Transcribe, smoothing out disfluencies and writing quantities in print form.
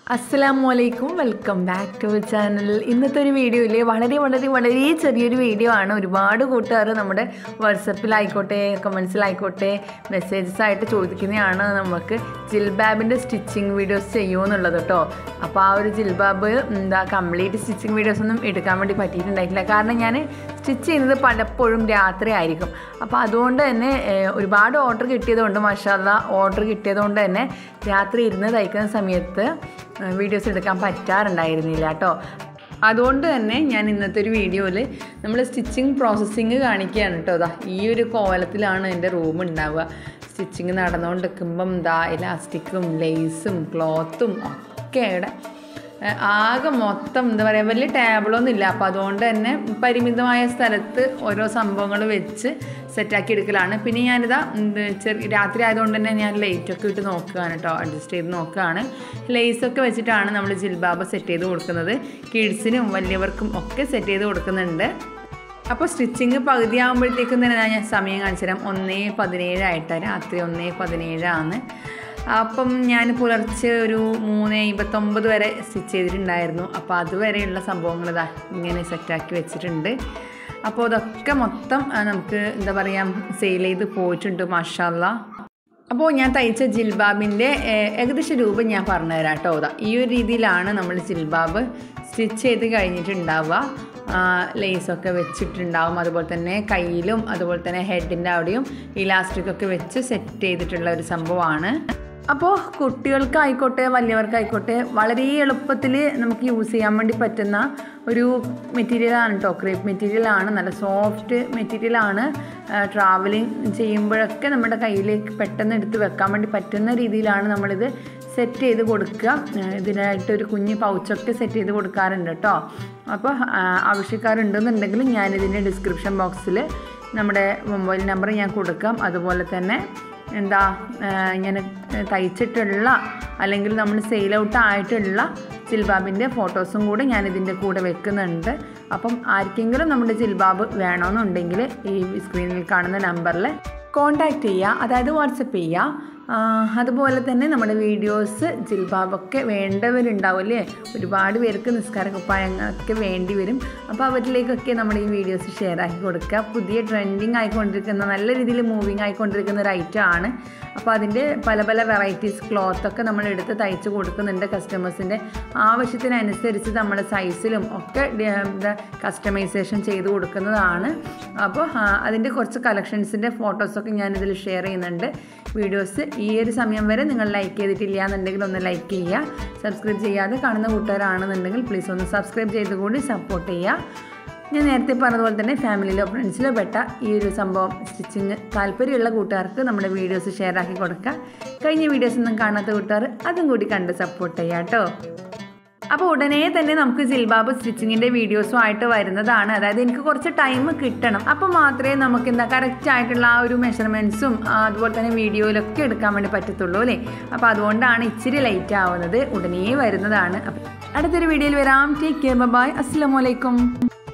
അസ്സലാമലൈക്കും welcome back to channel. ഇന്നത്തെ ഒരു വീഡിയോയിൽ വളരെ ചെറിയൊരു വീഡിയോ ആണ്. ഒരുപാട് കൂട്ടുകാർ നമ്മുടെ വാട്സപ്പിലായിക്കോട്ടെ കമൻസിലായിക്കോട്ടെ മെസ്സേജസ് ആയിട്ട് ചോദിക്കുന്നതാണ് നമുക്ക് ജിൽബാബിൻ്റെ സ്റ്റിച്ചിങ് വീഡിയോസ് ചെയ്യുമെന്നുള്ളത് കേട്ടോ. അപ്പോൾ ആ ഒരു ജിൽബാബ് കംപ്ലീറ്റ് സ്റ്റിച്ചിങ് വീഡിയോസ് ഒന്നും എടുക്കാൻ വേണ്ടി പറ്റിയിട്ടുണ്ടായിട്ടില്ല. കാരണം ഞാൻ സ്റ്റിച്ച് ചെയ്യുന്നത് പലപ്പോഴും രാത്രി ആയിരിക്കും. അപ്പോൾ അതുകൊണ്ട് തന്നെ ഒരുപാട് ഓർഡർ കിട്ടിയതുകൊണ്ട് മാഷാഅല്ലാ ഓർഡർ കിട്ടിയതുകൊണ്ട് തന്നെ രാത്രി ഇരുന്ന് തയ്ക്കുന്ന സമയത്ത് വീഡിയോസ് എടുക്കാൻ പറ്റാറുണ്ടായിരുന്നില്ല കേട്ടോ. അതുകൊണ്ട് തന്നെ ഞാൻ ഇന്നത്തെ ഒരു വീഡിയോയിൽ നമ്മൾ സ്റ്റിച്ചിങ് പ്രോസസ്സിങ് കാണിക്കുകയാണ് കേട്ടോ. ഈ ഒരു കോലത്തിലാണ് എൻ്റെ റൂം ഉണ്ടാവുക. സ്റ്റിച്ചിങ് നടന്നുകൊണ്ടിരിക്കുമ്പം ഇലാസ്റ്റിക്കും ലേസും ക്ലോത്തും ഒക്കെ ഇവിടെ ആകെ മൊത്തം എന്താ പറയുക വലിയ ടേബിളൊന്നും ഇല്ല. അപ്പോൾ അതുകൊണ്ട് തന്നെ പരിമിതമായ സ്ഥലത്ത് ഓരോ സംഭവങ്ങൾ വെച്ച് സെറ്റാക്കി എടുക്കലാണ്. പിന്നെ ഞാനിതാ രാത്രി ആയതുകൊണ്ട് തന്നെ ഞാൻ ലൈറ്റൊക്കെ ഇട്ട് നോക്കുകയാണ് കേട്ടോ, അഡ്ജസ്റ്റ് ചെയ്ത് നോക്കുകയാണ്. ലേസൊക്കെ വെച്ചിട്ടാണ് നമ്മൾ ജിൽബാബ് സെറ്റ് ചെയ്ത് കൊടുക്കുന്നത്. കിഡ്സിനും വലിയവർക്കും ഒക്കെ സെറ്റ് ചെയ്ത് കൊടുക്കുന്നുണ്ട്. അപ്പോൾ സ്റ്റിച്ചിങ് പകുതി ആകുമ്പോഴത്തേക്കും തന്നെ ഞാൻ സമയം കാണിച്ചു തരാം. 1:17 രാത്രി 1:17 അപ്പം ഞാൻ പുലർച്ചെ ഒരു 3:59 വരെ സ്റ്റിച്ച് ചെയ്തിട്ടുണ്ടായിരുന്നു. അപ്പോൾ അതുവരെയുള്ള സംഭവങ്ങൾ ഇങ്ങനെ സെറ്റാക്കി വെച്ചിട്ടുണ്ട്. അപ്പോൾ അതൊക്കെ മൊത്തം നമുക്ക് എന്താ പറയുക സെയിൽ ചെയ്ത് പോയിട്ടുണ്ട് മാഷാഅല്ലാ. അപ്പോൾ ഞാൻ തയ്ച്ച ജിൽബാബിൻ്റെ ഏകദേശം രൂപം ഞാൻ പറഞ്ഞുതരാം കേട്ടോ. ഈ ഒരു രീതിയിലാണ് നമ്മൾ ജിൽബാബ് സ്റ്റിച്ച് ചെയ്ത് കഴിഞ്ഞിട്ടുണ്ടാവുക. ലേസൊക്കെ വെച്ചിട്ടുണ്ടാവും, അതുപോലെ തന്നെ കയ്യിലും അതുപോലെ തന്നെ ഹെഡിൻ്റെ അവിടെയും ഇലാസ്റ്റിക്കൊക്കെ വെച്ച് സെറ്റ് ചെയ്തിട്ടുള്ള ഒരു സംഭവമാണ്. അപ്പോൾ കുട്ടികൾക്കായിക്കോട്ടെ വലിയവർക്കായിക്കോട്ടെ വളരെ എളുപ്പത്തിൽ നമുക്ക് യൂസ് ചെയ്യാൻ വേണ്ടി പറ്റുന്ന ഒരു മെറ്റീരിയലാണ് കേട്ടോ. ക്രേപ്പ് മെറ്റീരിയലാണ്, നല്ല സോഫ്റ്റ് മെറ്റീരിയലാണ്. ട്രാവലിംഗ് ചെയ്യുമ്പോഴൊക്കെ നമ്മുടെ കയ്യിലേക്ക് പെട്ടെന്ന് എടുത്ത് വെക്കാൻ വേണ്ടി പറ്റുന്ന രീതിയിലാണ് നമ്മളിത് സെറ്റ് ചെയ്ത് കൊടുക്കുക. ഇതിനായിട്ടൊരു കുഞ്ഞ് പൗച്ചൊക്കെ സെറ്റ് ചെയ്ത് കൊടുക്കാറുണ്ട് കേട്ടോ. അപ്പോൾ ആവശ്യക്കാരുണ്ടെന്നുണ്ടെങ്കിൽ ഞാനിതിൻ്റെ ഡിസ്ക്രിപ്ഷൻ ബോക്സിൽ നമ്മുടെ മൊബൈൽ നമ്പർ ഞാൻ കൊടുക്കാം. അതുപോലെ തന്നെ ഇങ്ങനെ തയ്ച്ചിട്ടുള്ള അല്ലെങ്കിൽ നമ്മൾ സെയിൽ ഔട്ട് ആയിട്ടുള്ള ജിൽബാബിൻ്റെ ഫോട്ടോസും കൂടെ ഞാനിതിൻ്റെ കൂടെ വെക്കുന്നുണ്ട്. അപ്പം ആർക്കെങ്കിലും നമ്മുടെ ജിൽബാബ് വേണമെന്നുണ്ടെങ്കിൽ ഈ സ്ക്രീനിൽ കാണുന്ന നമ്പറിൽ കോൺടാക്റ്റ് ചെയ്യുക, അതായത് വാട്സപ്പ് ചെയ്യുക. അതുപോലെ തന്നെ നമ്മുടെ വീഡിയോസ് ജിൽബാബൊക്കെ വേണ്ടവരുണ്ടാവില്ലേ, ഒരുപാട് പേർക്ക് നിസ്കാര കുപ്പായങ്ങളൊക്കെ വേണ്ടി വരും. അപ്പോൾ അവരിലേക്കൊക്കെ നമ്മുടെ ഈ വീഡിയോസ് ഷെയർ ആക്കി കൊടുക്കുക. പുതിയ ട്രെൻഡിങ് ആയിക്കൊണ്ടിരിക്കുന്ന നല്ല രീതിയിൽ മൂവിങ് ആയിക്കൊണ്ടിരിക്കുന്ന ഒരു ഐറ്റം ആണ്. അപ്പോൾ അതിൻ്റെ പല വെറൈറ്റീസ് ക്ലോത്തൊക്കെ നമ്മൾ എടുത്ത് തയ്ച്ച് കൊടുക്കുന്നുണ്ട്. കസ്റ്റമേഴ്സിൻ്റെ ആവശ്യത്തിനനുസരിച്ച് നമ്മൾ സൈസിലും ഒക്കെ കസ്റ്റമൈസേഷൻ ചെയ്ത് കൊടുക്കുന്നതാണ്. അപ്പോൾ അതിൻ്റെ കുറച്ച് കളക്ഷൻസിൻ്റെ ഫോട്ടോസൊക്കെ ഞാനിതിൽ ഷെയർ ചെയ്യുന്നുണ്ട്. വീഡിയോസ് ഈ ഒരു സമയം വരെ നിങ്ങൾ ലൈക്ക് ചെയ്തിട്ടില്ല എന്നുണ്ടെങ്കിൽ ഒന്ന് ലൈക്ക് ചെയ്യുക. സബ്സ്ക്രൈബ് ചെയ്യാതെ കാണുന്ന കൂട്ടുകാരാണെന്നുണ്ടെങ്കിൽ പ്ലീസ് ഒന്ന് സബ്സ്ക്രൈബ് ചെയ്ത് കൂടി സപ്പോർട്ട് ചെയ്യുക. ഞാൻ നേരത്തെ പറഞ്ഞതുപോലെ തന്നെ ഫാമിലിയിലോ ഫ്രണ്ട്സിലോ പെട്ട ഈ ഒരു സംഭവം സ്റ്റിച്ചിങ് താല്പര്യമുള്ള കൂട്ടുകാർക്ക് നമ്മുടെ വീഡിയോസ് ഷെയർ ആക്കി കൊടുക്കുക. കഴിഞ്ഞ വീഡിയോസ് ഒന്നും കാണാത്ത കൂട്ടുകാർ അതും കൂടി കണ്ട് സപ്പോർട്ട് ചെയ്യാം കേട്ടോ. അപ്പോൾ ഉടനെ തന്നെ നമുക്ക് ജിൽബാബ് സ്റ്റിച്ചിങ്ങിൻ്റെ വീഡിയോസും ആയിട്ട് വരുന്നതാണ്. അതായത് എനിക്ക് കുറച്ച് ടൈം കിട്ടണം, അപ്പോൾ മാത്രമേ നമുക്ക് കറക്റ്റ് ആയിട്ടുള്ള ആ ഒരു മെഷർമെൻറ്റ്സും അതുപോലെ തന്നെ വീഡിയോയിലൊക്കെ എടുക്കാൻ വേണ്ടി പറ്റത്തുള്ളൂ അല്ലേ. അപ്പോൾ അതുകൊണ്ടാണ് ഇച്ചിരി ലേറ്റ് ആവുന്നത്. ഉടനെ വരുന്നതാണ്. അപ്പോൾ അടുത്തൊരു വീഡിയോയിൽ വരാം. ടേക്ക് കെയർ, ബൈ, അസ്സലാമു അലൈക്കും.